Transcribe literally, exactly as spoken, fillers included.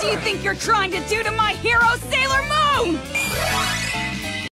do you think you're trying to do to my hero?